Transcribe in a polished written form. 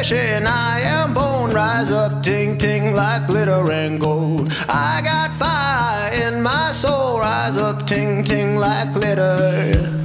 flesh and I am bone. Rise up, ting ting, like glitter and gold. I got fire in my soul. Rise up, ting ting, like glitter.